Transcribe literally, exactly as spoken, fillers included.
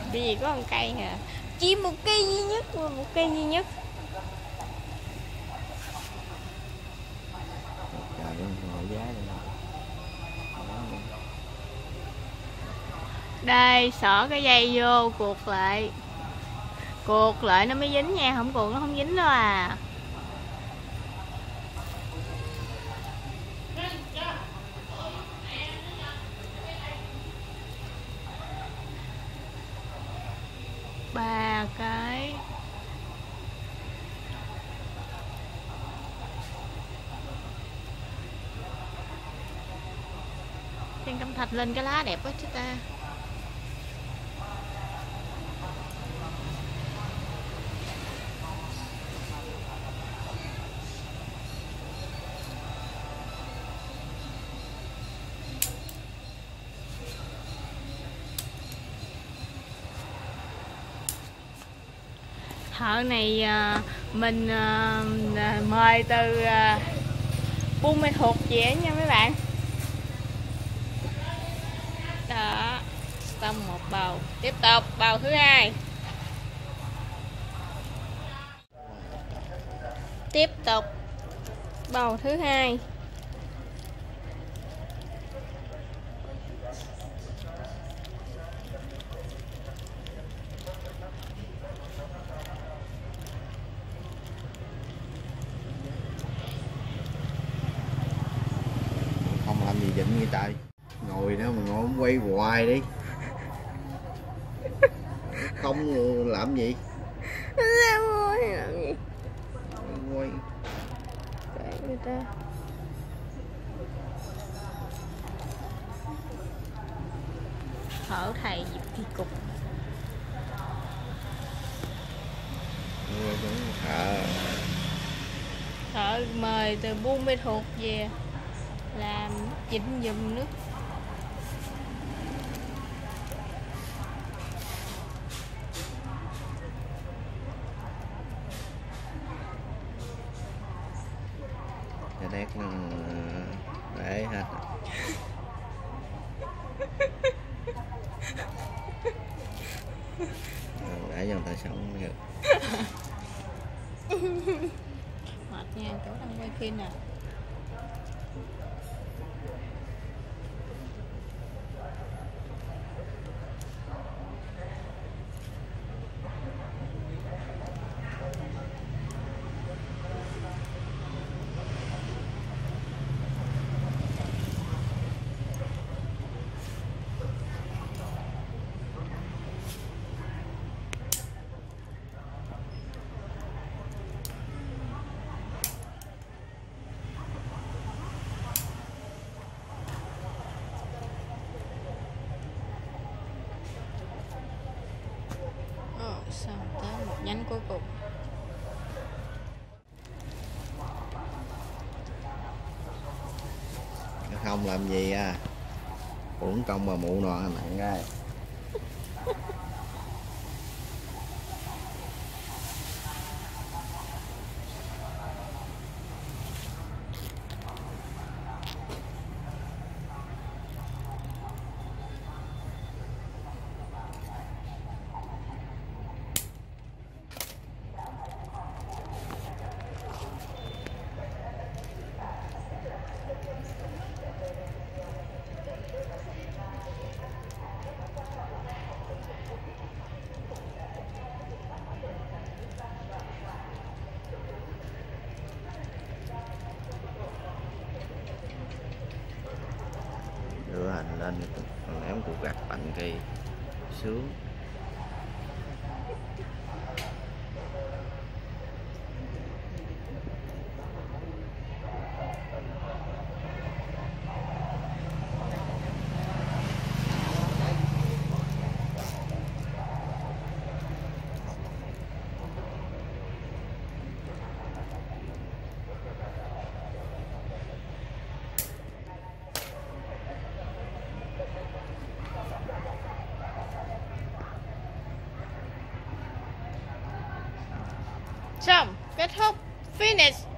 Bởi vì có một cây hả? Chỉ một cây duy nhất, một cây duy nhất. Đây, xỏ cái dây vô, cuột lại. Cuột lại nó mới dính nha, không cuột nó không dính đâu à. Ba cái. Trên cẩm thạch lên cái lá đẹp quá chứ ta. Thợ này mình mời từ Buôn Mê Thuột về nha mấy bạn. Đó, xong một bầu. Tiếp tục bầu thứ hai. Tiếp tục bầu thứ hai. Không làm gì dịnh như trời. Ngồi đó mà ngồi quay hoài đi. Không làm gì. Làm gì? Quay. Kệ người ta. Thở thầy Diệp Kỳ Cục. Thợ. Thợ mời từ Buôn Mê Thuột về làm chỉnh giùm nước. Cái đét nó để hết. Để cho người ta sống được. Mệt nha, chỗ đang quay phim nè. Xong tới một nhánh cuối cùng. Không làm gì à, uổng công mà mụ nọ nặng gai. Đưa hành lên còn ném cục gạch bằng cây sướng. Xong, kết thúc, finish.